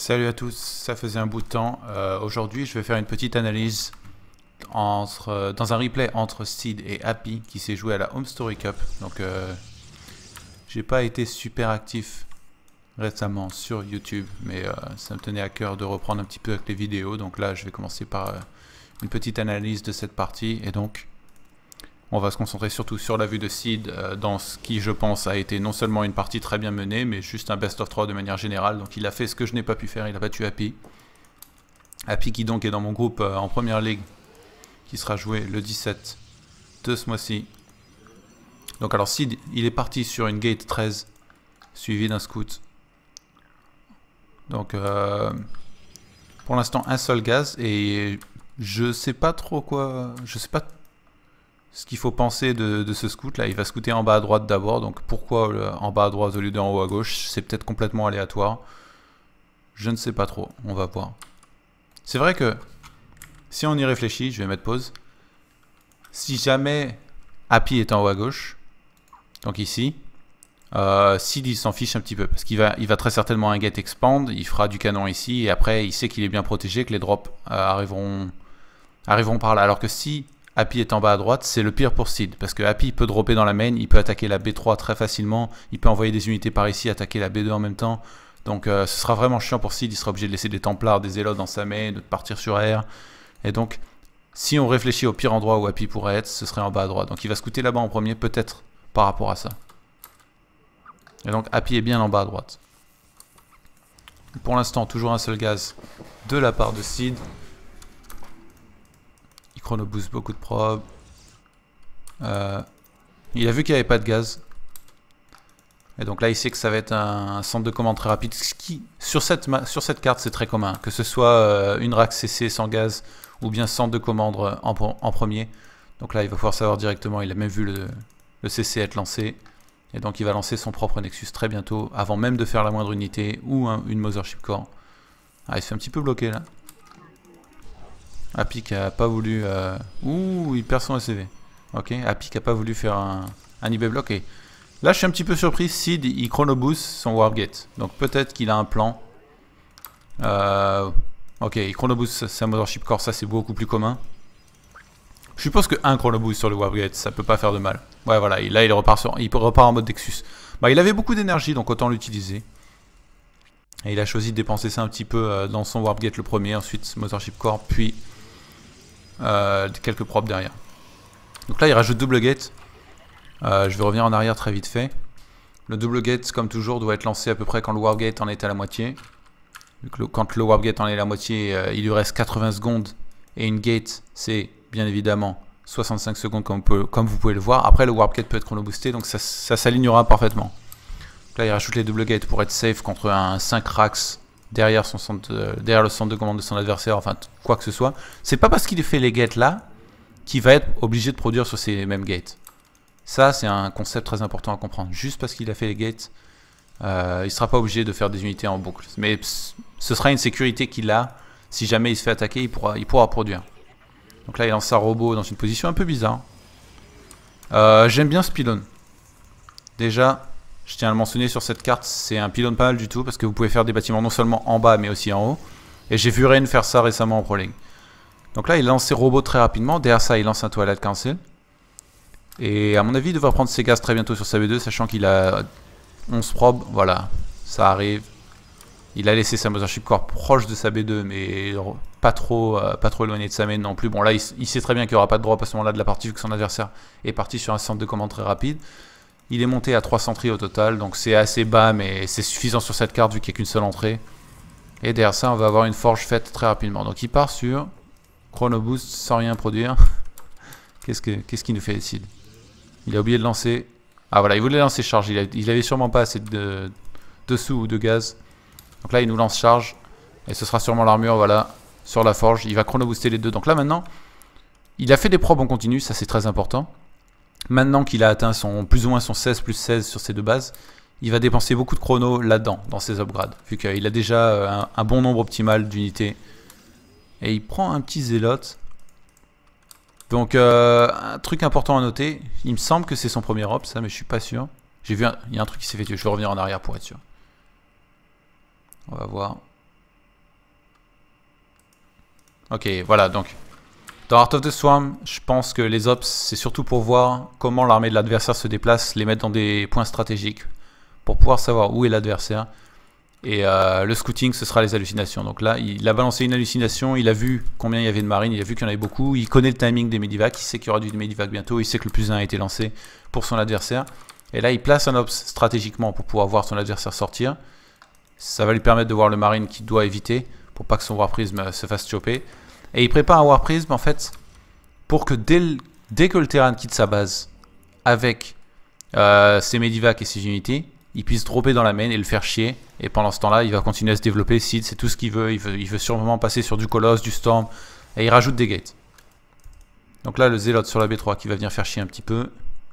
Salut à tous, ça faisait un bout de temps. Aujourd'hui, je vais faire une petite analyse dans un replay entre Seed et Happy qui s'est joué à la Home Story Cup. Donc, j'ai pas été super actif récemment sur YouTube, mais ça me tenait à cœur de reprendre un petit peu avec les vidéos. Donc là, je vais commencer par une petite analyse de cette partie. Et donc, on va se concentrer surtout sur la vue de Seed dans ce qui, je pense, a été non seulement une partie très bien menée, mais juste un best of 3 de manière générale. Donc il a fait ce que je n'ai pas pu faire, il a battu Happy. Happy qui donc est dans mon groupe en première ligue, qui sera joué le 17 de ce mois-ci. Donc alors Seed, il est parti sur une gate 13, suivi d'un scout. Donc pour l'instant un seul gaz, et je sais pas trop quoi... Je sais pas ce qu'il faut penser de ce scout là. Il va scouter en bas à droite d'abord, donc pourquoi en bas à droite au lieu d'en haut à gauche? C'est peut-être complètement aléatoire, je ne sais pas trop, on va voir. C'est vrai que si on y réfléchit, je vais mettre pause, si jamais Happy est en haut à gauche, donc ici, Seed il s'en fiche un petit peu, parce qu'il va très certainement un gate expand, il fera du canon ici, et après il sait qu'il est bien protégé, que les drops arriveront par là, alors que si Happy est en bas à droite, c'est le pire pour Seed, parce que Happy peut dropper dans la main, il peut attaquer la B3 très facilement, il peut envoyer des unités par ici, attaquer la B2 en même temps, donc ce sera vraiment chiant pour Seed, il sera obligé de laisser des Templars, des Zélotes dans sa main, de partir sur R, et donc si on réfléchit au pire endroit où Happy pourrait être, ce serait en bas à droite, donc il va scouter là-bas en premier, peut-être par rapport à ça. Et donc Happy est bien en bas à droite. Pour l'instant, toujours un seul gaz de la part de Seed. Chrono boost beaucoup de probes. Il a vu qu'il n'y avait pas de gaz. Et donc là, il sait que ça va être un centre de commande très rapide. Ce qui, sur cette carte, c'est très commun. Que ce soit une rack CC sans gaz ou bien centre de commande en premier. Donc là, il va pouvoir savoir directement. Il a même vu le CC être lancé. Et donc, il va lancer son propre Nexus très bientôt, avant même de faire la moindre unité ou une Mothership Core. Ah, il se fait un petit peu bloquer là. Happy qui a pas voulu... Ouh, il perd son ACV. Ok, Happy qui a pas voulu faire un eBay block. Et là, je suis un petit peu surpris. Seed, il chrono boost son warp gate. Donc peut-être qu'il a un plan. Ok, il chrono boost sa Mothership Core. Ça, c'est beaucoup plus commun. Je suppose que un chrono boost sur le warp gate, ça peut pas faire de mal. Ouais, voilà. Là, il repart en mode Nexus. Bah, il avait beaucoup d'énergie, donc autant l'utiliser. Et il a choisi de dépenser ça un petit peu dans son warp gate le premier. Ensuite, Mothership Core, puis... quelques props derrière. Donc là il rajoute double gate. Je vais revenir en arrière très vite fait. Le double gate comme toujours doit être lancé à peu près quand le warp gate en est à la moitié. Quand le warp gate en est à la moitié, il lui reste 80 secondes. Et une gate c'est bien évidemment 65 secondes comme vous pouvez le voir. Après le warp gate peut être chrono boosté, donc ça s'alignera parfaitement. Donc là il rajoute les double gates pour être safe contre un 5 racks derrière le centre de commande de son adversaire, enfin quoi que ce soit. C'est pas parce qu'il fait les gates là qu'il va être obligé de produire sur ces mêmes gates. Ça c'est un concept très important à comprendre. Juste parce qu'il a fait les gates, il sera pas obligé de faire des unités en boucle. Mais ce sera une sécurité qu'il a. Si jamais il se fait attaquer, il pourra produire. Donc là il lance sa robot dans une position un peu bizarre. J'aime bien ce pylône. Déjà, je tiens à le mentionner sur cette carte, c'est un pylône pas mal du tout parce que vous pouvez faire des bâtiments non seulement en bas mais aussi en haut. Et j'ai vu Rain faire ça récemment en Pro League. Donc là il lance ses robots très rapidement, derrière ça il lance un Twilight Council. Et à mon avis il devrait prendre ses gaz très bientôt sur sa B2 sachant qu'il a 11 probes, voilà, ça arrive. Il a laissé sa Mothership Core proche de sa B2 mais pas trop éloigné de sa main non plus. Bon là il sait très bien qu'il n'y aura pas de drop à ce moment-là de la partie vu que son adversaire est parti sur un centre de commande très rapide. Il est monté à 3 entrées au total, donc c'est assez bas, mais c'est suffisant sur cette carte vu qu'il n'y a qu'une seule entrée. Et derrière ça, on va avoir une forge faite très rapidement. Donc il part sur Chrono Boost sans rien produire. Qu'est-ce qu'il nous fait ici? Il a oublié de lancer. Ah voilà, il voulait lancer charge. Il avait sûrement pas assez de sous ou de gaz. Donc là, il nous lance charge. Et ce sera sûrement l'armure, voilà, sur la forge. Il va Chrono Booster les deux. Donc là, maintenant, il a fait des probes en continu, ça c'est très important. Maintenant qu'il a atteint plus ou moins son 16 plus 16 sur ces deux bases, il va dépenser beaucoup de chrono là-dedans, dans ses upgrades, vu qu'il a déjà un bon nombre optimal d'unités. Et il prend un petit zélote. Donc un truc important à noter, il me semble que c'est son premier op, ça, mais je suis pas sûr. J'ai vu, il y a un truc qui s'est fait tuer, je vais revenir en arrière pour être sûr. On va voir. Ok, voilà, donc dans Heart of the Swarm, je pense que les ops, c'est surtout pour voir comment l'armée de l'adversaire se déplace, les mettre dans des points stratégiques, pour pouvoir savoir où est l'adversaire. Et le scouting, ce sera les hallucinations. Donc là, il a balancé une hallucination, il a vu combien il y avait de marines, il a vu qu'il y en avait beaucoup, il connaît le timing des medivacs, il sait qu'il y aura du medivac bientôt, il sait que le +1 a été lancé pour son adversaire. Et là, il place un ops stratégiquement pour pouvoir voir son adversaire sortir. Ça va lui permettre de voir le marine qu'il doit éviter, pour pas que son War Prism se fasse choper. Et il prépare un War Prism, en fait, pour que dès que le Terran quitte sa base, avec ses medivacs et ses unités, il puisse dropper dans la main et le faire chier. Et pendant ce temps-là, il va continuer à se développer. Seed, c'est tout ce qu'il veut. Il veut sûrement passer sur du Colosse, du Storm. Et il rajoute des gates. Donc là, le Zélote sur la B3 qui va venir faire chier un petit peu.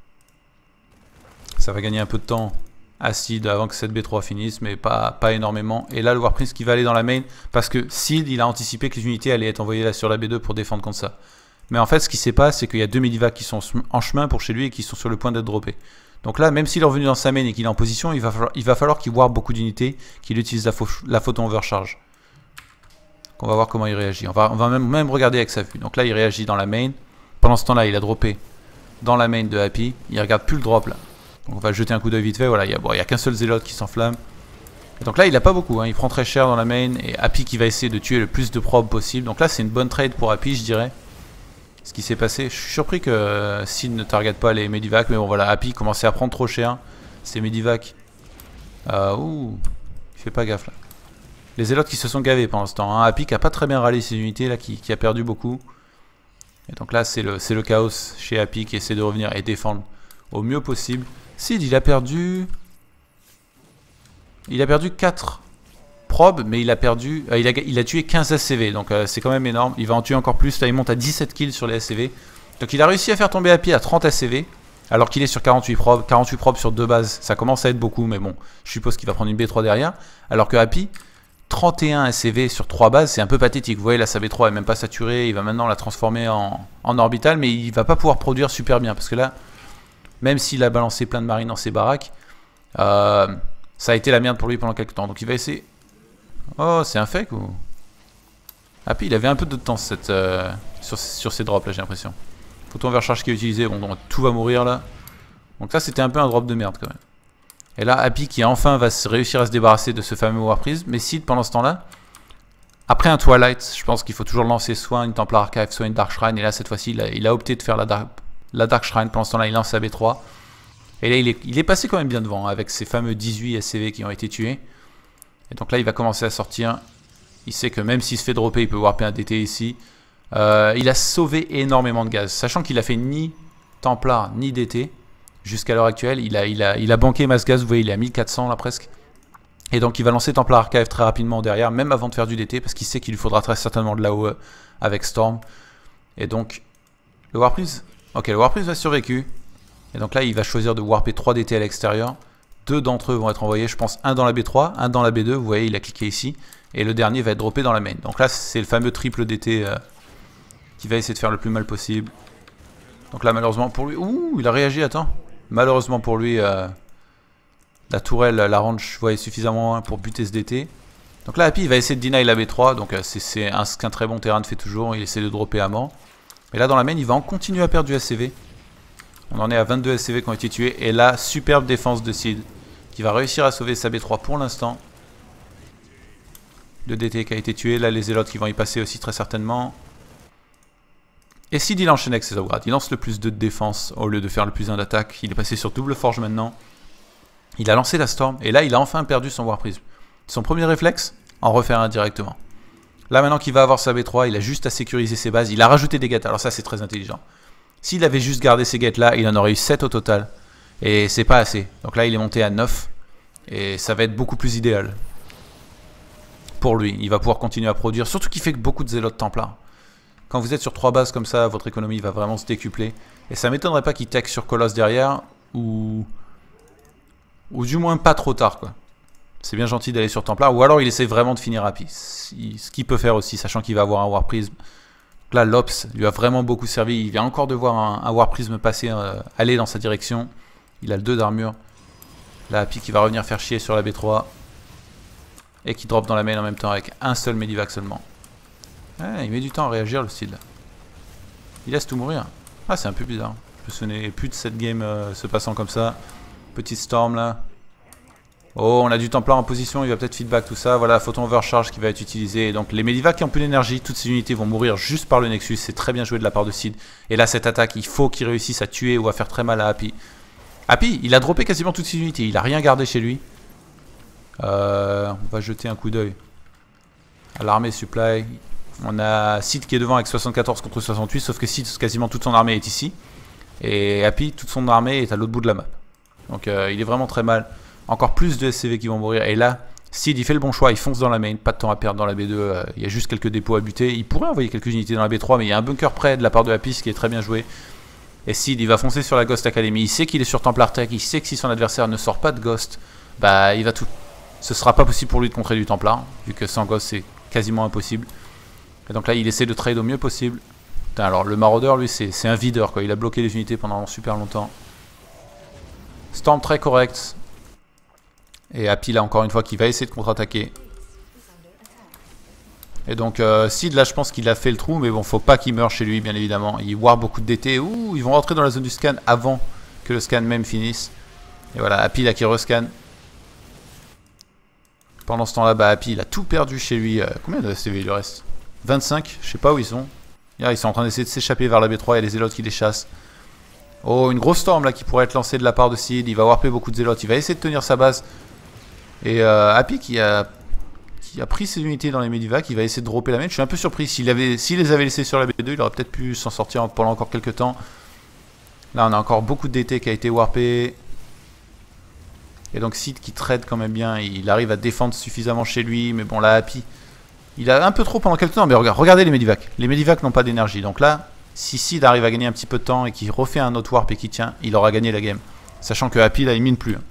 Ça va gagner un peu de temps à Seed avant que cette B3 finisse, mais pas énormément. Et là, le War Prince qui va aller dans la main, parce que Seed, il a anticipé que les unités allaient être envoyées là sur la B2 pour défendre contre ça. Mais en fait, ce qui s'est passé, c'est qu'il y a 2 medivacs qui sont en chemin pour chez lui et qui sont sur le point d'être droppés. Donc là, même s'il est revenu dans sa main et qu'il est en position, il va falloir qu'il warp beaucoup d'unités, qu'il utilise la photon overcharge. Donc on va voir comment il réagit. On va même regarder avec sa vue. Donc là, il réagit dans la main. Pendant ce temps-là, il a droppé dans la main de Happy. Il regarde plus le drop là. Donc on va jeter un coup d'œil vite fait. Voilà, il y a qu'un seul Zélote qui s'enflamme. Et donc là, il n'a pas beaucoup. Hein. Il prend très cher dans la main. Et Happy qui va essayer de tuer le plus de probes possible. Donc là, c'est une bonne trade pour Happy, je dirais. Ce qui s'est passé, je suis surpris que Seed ne target pas les medivacs, mais bon voilà, Happy commençait à prendre trop cher, ces medivacs. Ouh, il fait pas gaffe là. Les Zélotes qui se sont gavés pendant ce temps, hein. Happy qui a pas très bien rallié ses unités là, qui a perdu beaucoup. Et donc là c'est le chaos chez Happy qui essaie de revenir et défendre au mieux possible. Seed il a perdu 4 probes, mais il a perdu, il a tué 15 SCV, donc c'est quand même énorme. Il va en tuer encore plus, là il monte à 17 kills sur les SCV. Donc il a réussi à faire tomber Happy à 30 SCV, alors qu'il est sur 48 probes. 48 probes sur 2 bases, ça commence à être beaucoup, mais bon, je suppose qu'il va prendre une B3 derrière. Alors que Happy, 31 SCV sur 3 bases, c'est un peu pathétique. Vous voyez là, sa B3 est même pas saturée, il va maintenant la transformer en orbital, mais il va pas pouvoir produire super bien, parce que là, même s'il a balancé plein de marines dans ses baraques, ça a été la merde pour lui pendant quelques temps. Donc il va essayer... Oh, c'est un fake ou... Happy, il avait un peu de temps sur ces drops là, j'ai l'impression. Photon overcharge qui est utilisé, bon, donc tout va mourir là. Donc ça, c'était un peu un drop de merde quand même. Et là, Happy qui enfin va réussir à se débarrasser de ce fameux War Prism. Mais Seed, pendant ce temps-là, après un Twilight, je pense qu'il faut toujours lancer soit une Templar Archive, soit une Dark Shrine. Et là, cette fois-ci, il a opté de faire la Dark Shrine. Pendant ce temps-là, il lance sa B3. Et là, il est passé quand même bien devant, hein, avec ces fameux 18 SCV qui ont été tués. Et donc là, il va commencer à sortir. Il sait que même s'il se fait dropper, il peut warper un DT ici. Il a sauvé énormément de gaz. Sachant qu'il a fait ni Templar, ni DT. Jusqu'à l'heure actuelle, il a banqué masse gaz. Vous voyez, il est à 1400 là presque. Et donc il va lancer Templar Archive très rapidement derrière, même avant de faire du DT. Parce qu'il sait qu'il lui faudra très certainement de l'AOE avec Storm. Et donc, le Warprise. Ok, le Warprise va survécu. Et donc là, il va choisir de warper 3 DT à l'extérieur. 2 d'entre eux vont être envoyés, je pense, un dans la B3, un dans la B2, vous voyez, il a cliqué ici, et le dernier va être droppé dans la main. Donc là, c'est le fameux triple DT qui va essayer de faire le plus mal possible. Donc là, malheureusement pour lui... Ouh, il a réagi, attends. Malheureusement pour lui, la tourelle, la range, voyait suffisamment loin pour buter ce DT. Donc là, Happy, il va essayer de deny la B3, donc c'est ce qu'un très bon terrain fait toujours, il essaie de dropper amant. Mais là, dans la main, il va en continuer à perdre du SCV. On en est à 22 SCV qui ont été tués. Et là, superbe défense de Seed, qui va réussir à sauver sa B3 pour l'instant. Le DT qui a été tué. Là, les Zélotes qui vont y passer aussi très certainement. Et Seed, il enchaîne avec ses upgrades. Il lance le plus 2 de défense au lieu de faire le plus 1 d'attaque. Il est passé sur double forge maintenant. Il a lancé la Storm. Et là, il a enfin perdu son War Prism. Son premier réflexe, en refaire un directement. Là, maintenant qu'il va avoir sa B3, il a juste à sécuriser ses bases. Il a rajouté des gates. Alors ça, c'est très intelligent. S'il avait juste gardé ces gates là, il en aurait eu 7 au total. Et c'est pas assez. Donc là, il est monté à 9. Et ça va être beaucoup plus idéal. Pour lui, il va pouvoir continuer à produire. Surtout qu'il fait beaucoup de Zélotes Templars. Quand vous êtes sur 3 bases comme ça, votre économie va vraiment se décupler. Et ça m'étonnerait pas qu'il tech sur Colosse derrière. Ou du moins pas trop tard, quoi. C'est bien gentil d'aller sur Templar. Ou alors il essaie vraiment de finir Happy. Ce qu'il peut faire aussi, sachant qu'il va avoir un War Prism. Là, l'Ops lui a vraiment beaucoup servi. Il vient encore de voir un War Prism passer, aller dans sa direction. Il a le 2 d'armure. Là, Happy qui va revenir faire chier sur la B3. Et qui drop dans la main en même temps avec un seul Medivac seulement. Ouais, il met du temps à réagir le Seed là. Il laisse tout mourir. Ah, c'est un peu bizarre. Je me souvenais plus de cette game se passant comme ça. Petite storm là. Oh, on a du Templar en position, il va peut-être feedback tout ça. Voilà, photon overcharge qui va être utilisé. Et donc les Medivacs qui ont plus d'énergie, toutes ces unités vont mourir juste par le Nexus. C'est très bien joué de la part de Seed. Et là, cette attaque, il faut qu'il réussisse à tuer ou à faire très mal à Happy. Happy, il a droppé quasiment toutes ses unités. Il a rien gardé chez lui. On va jeter un coup d'œil à l'armée supply. On a Seed qui est devant avec 74 contre 68. Sauf que Seed, quasiment toute son armée est ici. Et Happy, toute son armée est à l'autre bout de la map. Donc il est vraiment très mal. Encore plus de SCV qui vont mourir. Et là, Seed il fait le bon choix, il fonce dans la main, pas de temps à perdre dans la B2. Il y a juste quelques dépôts à buter. Il pourrait envoyer quelques unités dans la B3, mais il y a un bunker près de la part de Happy, ce qui est très bien joué. Et Seed il va foncer sur la Ghost Academy. Il sait qu'il est sur Templar Tech, il sait que si son adversaire ne sort pas de Ghost, bah il va tout. Ce sera pas possible pour lui de contrer du Templar, vu que sans Ghost c'est quasiment impossible. Et donc là, il essaie de trade au mieux possible. Putain, alors le Marauder, lui, c'est un videur, quoi. Il a bloqué les unités pendant super longtemps. Storm très correct. Et Happy là encore une fois qui va essayer de contre-attaquer. Et donc Seed là je pense qu'il a fait le trou, mais bon faut pas qu'il meure chez lui bien évidemment. Il warp beaucoup de DT. Ouh, ils vont rentrer dans la zone du scan avant que le scan même finisse. Et voilà, Happy là qui rescan. Pendant ce temps là, bah, Happy il a tout perdu chez lui. Combien de CV il lui reste? 25, je sais pas où ils sont. Là, ils sont en train d'essayer de s'échapper vers la B3, il y a les zélotes qui les chassent. Oh, une grosse storm là qui pourrait être lancée de la part de Seed. Il va warper beaucoup de zélotes, il va essayer de tenir sa base. Et Happy qui a pris ses unités dans les Medivacs, il va essayer de dropper la main. Je suis un peu surpris, s'il les avait laissés sur la B2, il aurait peut-être pu s'en sortir pendant encore quelques temps. Là on a encore beaucoup de DT qui a été warpé. Et donc Seed qui trade quand même bien, il arrive à défendre suffisamment chez lui. Mais bon là Happy, il a un peu trop pendant quelques temps. Mais regardez les Medivacs, les Medivacs n'ont pas d'énergie. Donc là, si Seed arrive à gagner un petit peu de temps et qu'il refait un autre warp et qu'il tient, il aura gagné la game. Sachant que Happy là il mine plus.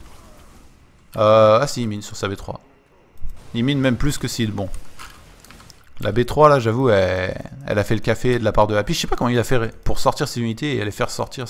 Ah si, il mine sur sa B3. Il mine même plus que Seed. Bon. La B3 là, j'avoue, elle a fait le café de la part de Happy. Je sais pas comment il a fait pour sortir ses unités et aller faire sortir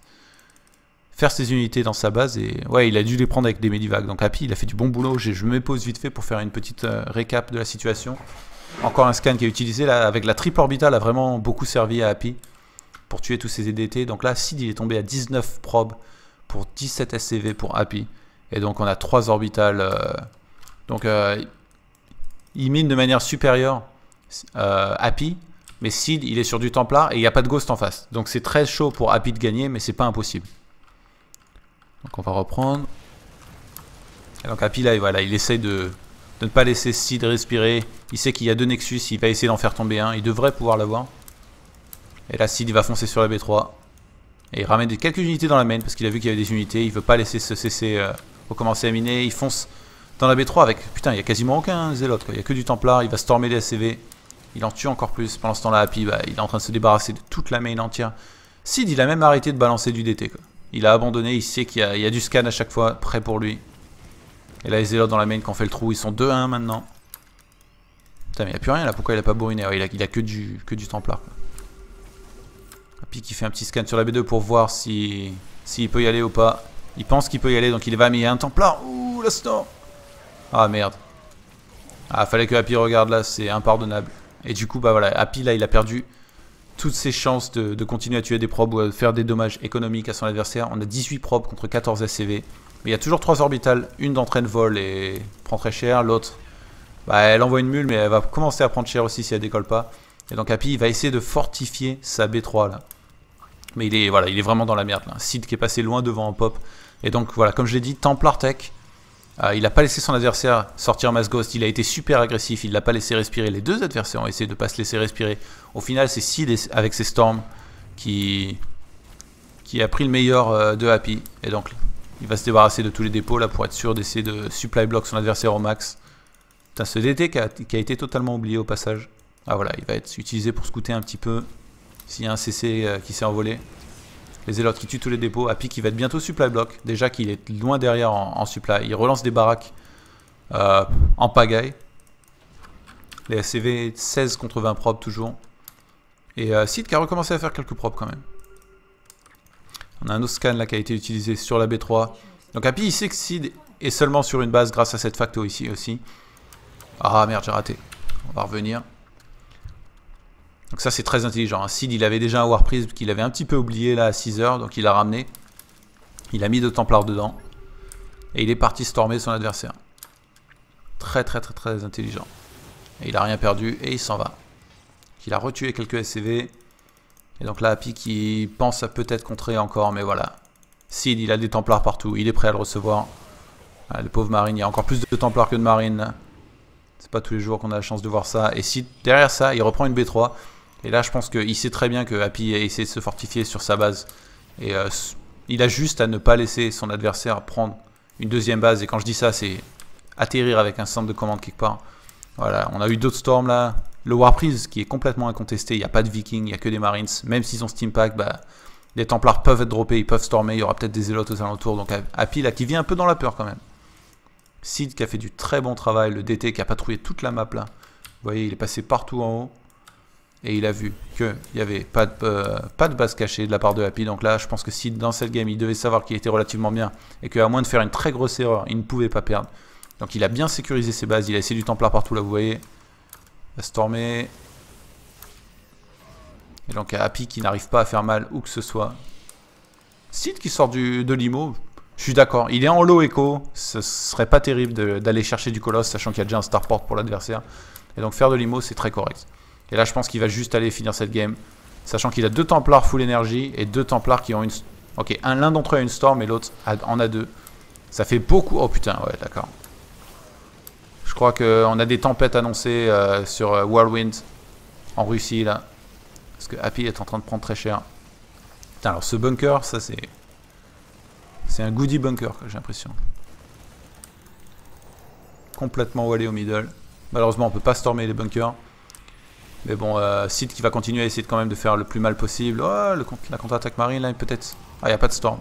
ses unités dans sa base. Et ouais, il a dû les prendre avec des Medivacs. Donc Happy, il a fait du bon boulot. Je me pose vite fait pour faire une petite récap de la situation. Encore un scan qui est utilisé là avec la triple orbitale a vraiment beaucoup servi à Happy pour tuer tous ses EDT. Donc là, Seed il est tombé à 19 probes pour 17 SCV pour Happy. Et donc on a 3 orbitales. Donc il mine de manière supérieure Happy. Mais Seed il est sur du Templar et il n'y a pas de Ghost en face. Donc c'est très chaud pour Happy de gagner, mais c'est pas impossible. Donc on va reprendre. Et donc Happy là, voilà, il essaye de ne pas laisser Seed respirer. Il sait qu'il y a 2 Nexus, il va essayer d'en faire tomber un. Il devrait pouvoir l'avoir. Et là Seed il va foncer sur la B3. Et il ramène quelques unités dans la main parce qu'il a vu qu'il y avait des unités. Il veut pas laisser se cesser recommencer à miner. Il fonce dans la B3 avec... Putain, il n'y a quasiment aucun zélote, quoi. Il n'y a que du Templar. Il va stormer les SCV. Il en tue encore plus. Pendant ce temps-là, Happy, bah, il est en train de se débarrasser de toute la main entière. Seed, il a même arrêté de balancer du DT, quoi. Il a abandonné. Il sait qu'il y a du scan à chaque fois, prêt pour lui. Et là, les zélotes dans la main qui ont fait le trou. Ils sont 2-1 maintenant. Putain, mais il n'y a plus rien là. Pourquoi il a pas bourriné? Ouais, il a que du Templar, quoi. Happy qui fait un petit scan sur la B2 pour voir s'il peut y aller ou pas. Il pense qu'il peut y aller, donc il va, mais il y a un Templar. Ouh, la storm. Ah merde. Ah, fallait que Happy regarde là, c'est impardonnable. Et du coup, bah voilà, Happy là, il a perdu toutes ses chances de continuer à tuer des probes ou à faire des dommages économiques à son adversaire. On a 18 probes contre 14 SCV. Mais il y a toujours 3 orbitales. Une d'entre elles vole et prend très cher. L'autre, bah, elle envoie une mule, mais elle va commencer à prendre cher aussi si elle décolle pas. Et donc Happy, il va essayer de fortifier sa B3 là. Mais il est vraiment dans la merde là. Seed qui est passé loin devant en pop. Et donc voilà, comme je l'ai dit, Templar Tech, il n'a pas laissé son adversaire sortir Mass Ghost. Il a été super agressif, il ne l'a pas laissé respirer. Les deux adversaires ont essayé de ne pas se laisser respirer. Au final, c'est Seed avec ses Storms qui a pris le meilleur de Happy. Et donc, il va se débarrasser de tous les dépôts là pour être sûr d'essayer de supply block son adversaire au max. Putain, ce DT qui a été totalement oublié au passage. Ah voilà, il va être utilisé pour scouter un petit peu. S'il y a un CC qui s'est envolé. Les zélotes qui tuent tous les dépôts. Happy qui va être bientôt supply block. Déjà qu'il est loin derrière en supply. Il relance des baraques en pagaille. Les SCV 16 contre 20 probes toujours. Et Seed qui a recommencé à faire quelques probes quand même. On a un autre scan là qui a été utilisé sur la B3. Donc Happy il sait que Seed est seulement sur une base grâce à cette facto ici aussi. Ah merde, j'ai raté. On va revenir. Donc ça c'est très intelligent. Sid il avait déjà un War Prism qu'il avait un petit peu oublié là à 6 heures, donc il l'a ramené. Il a mis 2 Templars dedans. Et il est parti stormer son adversaire. Très intelligent. Et il a rien perdu et il s'en va. Il a retué quelques SCV. Et donc là Happy qui pense à peut-être contrer encore, mais voilà. Sid il a des Templars partout, il est prêt à le recevoir. Ah, le pauvre Marine, il y a encore plus de Templars que de Marine. C'est pas tous les jours qu'on a la chance de voir ça. Et Sid derrière ça il reprend une B3. Et là je pense qu'il sait très bien que Happy a essayé de se fortifier sur sa base. Et il a juste à ne pas laisser son adversaire prendre une deuxième base. Et quand je dis ça c'est atterrir avec un centre de commande quelque part. Voilà, on a eu d'autres storms là. Le Warprise qui est complètement incontesté, il n'y a pas de Vikings, il n'y a que des Marines. Même s'ils ont Steam Pack, bah, les Templars peuvent être droppés, ils peuvent stormer, il y aura peut-être des Zélotes aux alentours. Donc Happy là qui vient un peu dans la peur quand même. Sid qui a fait du très bon travail, le DT qui a patrouillé toute la map là. Vous voyez, il est passé partout en haut. Et il a vu qu'il n'y avait pas de base cachée de la part de Happy. Donc là, je pense que Sid dans cette game, il devait savoir qu'il était relativement bien. Et qu'à moins de faire une très grosse erreur, il ne pouvait pas perdre. Donc il a bien sécurisé ses bases, il a essayé du Templar partout là, vous voyez. Il a stormé. Et donc Happy qui n'arrive pas à faire mal où que ce soit. Sid qui sort de l'IMO, je suis d'accord. Il est en low echo, ce serait pas terrible d'aller chercher du colosse, sachant qu'il y a déjà un starport pour l'adversaire. Et donc faire de l'IMO, c'est très correct. Et là, je pense qu'il va juste aller finir cette game, sachant qu'il a 2 Templars full énergie et 2 Templars qui ont une... Ok, l'un d'entre eux a une storm et l'autre en a 2. Ça fait beaucoup... Oh putain, ouais, d'accord. Je crois qu'on a des tempêtes annoncées sur Whirlwind en Russie, là. Parce que Happy est en train de prendre très cher. Putain, alors ce bunker, ça c'est... C'est un goodie bunker, j'ai l'impression. Complètement wallé au middle. Malheureusement, on peut pas stormer les bunkers. Mais bon, Sid qui va continuer à essayer quand même de faire le plus mal possible. Oh, la contre-attaque marine, là, peut-être... Ah, il n'y a pas de storm.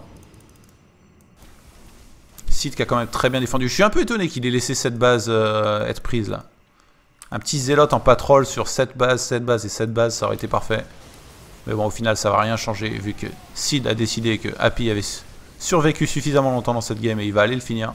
Sid qui a quand même très bien défendu. Je suis un peu étonné qu'il ait laissé cette base être prise, là. Un petit zélote en patrol sur 7 bases et 7 bases, ça aurait été parfait. Mais bon, au final, ça va rien changer, vu que Sid a décidé que Happy avait survécu suffisamment longtemps dans cette game et il va aller le finir.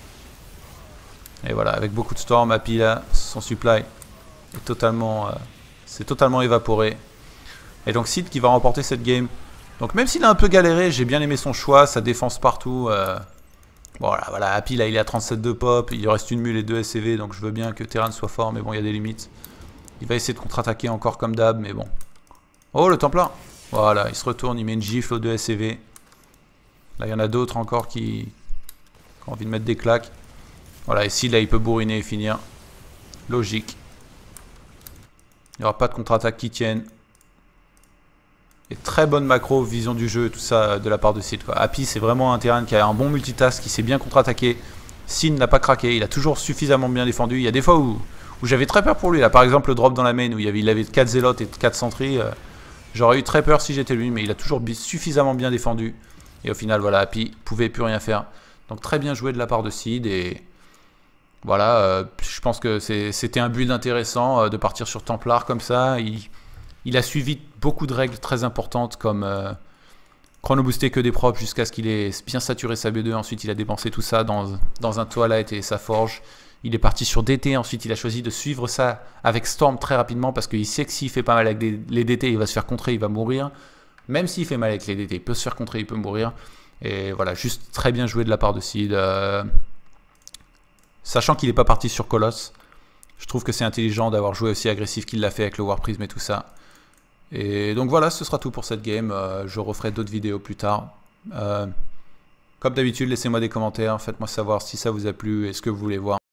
Et voilà, avec beaucoup de storm, Happy, là, son supply est totalement... c'est totalement évaporé. Et donc Sid qui va remporter cette game. Donc même s'il a un peu galéré, j'ai bien aimé son choix, sa défense partout. Voilà, Happy là il est à 37 de pop, il lui reste une mule et 2 SCV, donc je veux bien que Terran soit fort, mais bon il y a des limites. Il va essayer de contre-attaquer encore comme d'hab, mais bon. Oh le Templar. Voilà, il se retourne, il met une gifle aux 2 SCV. Là il y en a d'autres encore qui ont envie de mettre des claques. Voilà, et Sid là il peut bourriner et finir. Logique. Il n'y aura pas de contre-attaque qui tienne. Et très bonne macro, vision du jeu, tout ça de la part de Sid, quoi. Happy, c'est vraiment un terrain qui a un bon multitask, qui sait bien contre-attaquer. Sid n'a pas craqué, il a toujours suffisamment bien défendu. Il y a des fois où j'avais très peur pour lui. Là, par exemple, le drop dans la main où il avait 4 zélotes et 4 sentries. J'aurais eu très peur si j'étais lui, mais il a toujours suffisamment bien défendu. Et au final, voilà, Happy pouvait plus rien faire. Donc très bien joué de la part de Sid. Et voilà, je pense que c'était un build intéressant de partir sur Templar comme ça. Il a suivi beaucoup de règles très importantes comme chrono-booster que des props jusqu'à ce qu'il ait bien saturé sa B2. Ensuite, il a dépensé tout ça dans un Twilight et sa forge. Il est parti sur DT. Ensuite, il a choisi de suivre ça avec Storm très rapidement parce qu'il sait que s'il fait pas mal avec les DT, il va se faire contrer, il va mourir. Même s'il fait mal avec les DT, il peut se faire contrer, il peut mourir. Et voilà, juste très bien joué de la part de Sid. Sachant qu'il n'est pas parti sur Colosse, je trouve que c'est intelligent d'avoir joué aussi agressif qu'il l'a fait avec le War Prism et tout ça. Et donc voilà, ce sera tout pour cette game. Je referai d'autres vidéos plus tard. Comme d'habitude, laissez-moi des commentaires. Faites-moi savoir si ça vous a plu et ce que vous voulez voir.